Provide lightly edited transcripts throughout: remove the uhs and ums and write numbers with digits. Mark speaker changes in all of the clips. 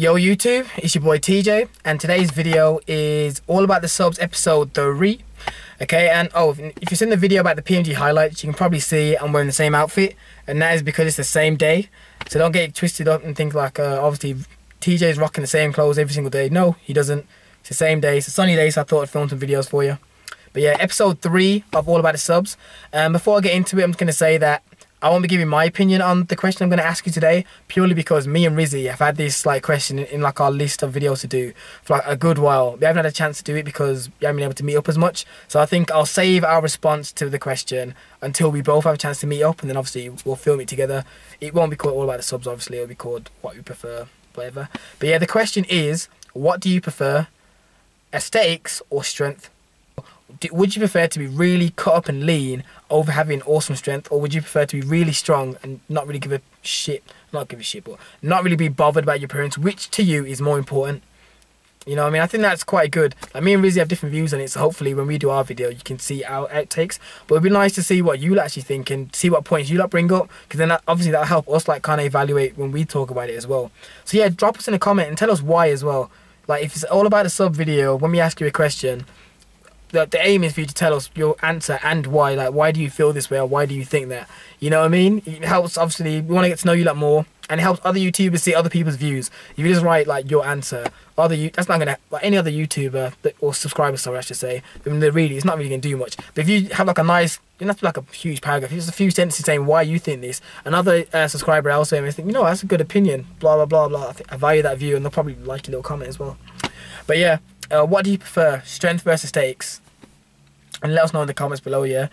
Speaker 1: Yo YouTube, it's your boy TJ, and today's video is all about the subs episode 3. Okay, and if you've seen the video about the PMG highlights, you can probably see I'm wearing the same outfit, and that is because it's the same day. So don't get twisted up and think like obviously TJ's rocking the same clothes every single day. No, he doesn't. It's the same day. It's a sunny day, so I thought I'd film some videos for you. But yeah, episode 3 of All About the Subs. Before I get into it, I'm just going to say that I won't be giving my opinion on the question I'm going to ask you today, purely because me and Rizzy have had this question in like our list of videos to do for like a good while. We haven't had a chance to do it because we haven't been able to meet up as much. So I think I'll save our response to the question until we both have a chance to meet up, and then obviously we'll film it together. It won't be called All About the Subs, obviously. It'll be called What We Prefer, whatever. But yeah, the question is, what do you prefer, aesthetics or strength? Would you prefer to be really cut up and lean over having awesome strength, or would you prefer to be really strong and not really give a shit, but not really be bothered about your appearance? Which to you is more important? You know what I mean? I think that's quite good. Like, me and Rizzy have different views on it, so hopefully when we do our video, you can see our outtakes. But it'd be nice to see what you actually think and see what points you bring up, because then obviously that'll help us kind of evaluate when we talk about it as well. So yeah, drop us in a comment and tell us why as well. Like, if it's all about a sub video, when we ask you a question, the aim is for you to tell us your answer and why. Like, why do you feel this way, or why do you think that? You know what I mean? It helps, obviously, we want to get to know you a lot more, and it helps other YouTubers see other people's views. If you just write like your answer, that's not gonna, like any other YouTuber or subscriber, sorry, I should say, then it's not really gonna do much. But if you have like a nice, you don't have to like a huge paragraph, just a few sentences saying why you think this, another subscriber also may think, you know, that's a good opinion, blah blah blah blah. I value that view, and they'll probably like your little comment as well. But yeah, what do you prefer, strength versus aesthetics? And let us know in the comments below, yeah.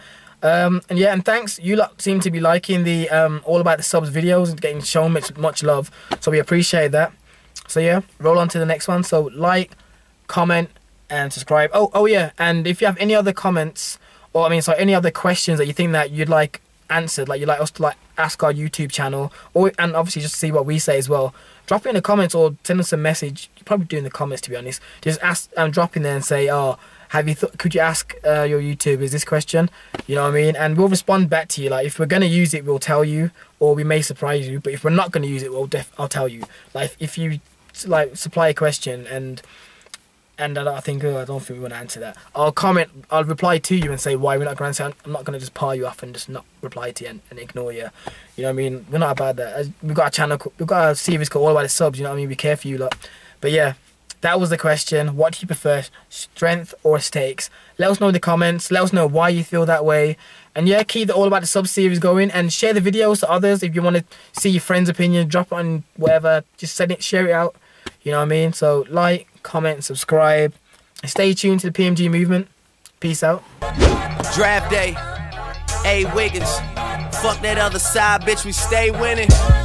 Speaker 1: And thanks. You lot seem to be liking the All About the Subs videos and getting shown much love, so we appreciate that. So yeah, roll on to the next one. So like, comment, and subscribe. Oh yeah, and if you have any other comments, or any other questions that you think that you'd like answered, like you'd like us to ask our YouTube channel, and obviously just see what we say as well, drop it in the comments or send us a message. You probably do in the comments, to be honest. Just ask, drop in there and say, could you ask your YouTubers this question? You know what I mean? And we'll respond back to you. Like, if we're gonna use it, we'll tell you, or we may surprise you. But if we're not gonna use it, I'll tell you. Like, if you supply a question and I don't think we want to answer that, I'll reply to you and say why we're not gonna answer. I'm not gonna just par you off and just not reply to you and ignore you. You know what I mean? We're not about that. We've got a channel, we've got a series called All About the Subs. You know what I mean? Be careful, you lot. But yeah, that was the question. What do you prefer, strength or aesthetics? Let us know in the comments. Let us know why you feel that way. And yeah, keep the All About the Subs series going, and share the videos to others. If you want to see your friend's opinion, drop it on whatever. Just share it out. You know what I mean? So like, comment, subscribe, and stay tuned to the PMG movement. Peace out.
Speaker 2: Draft day. A. Wiggins. Fuck that other side, bitch. We stay winning.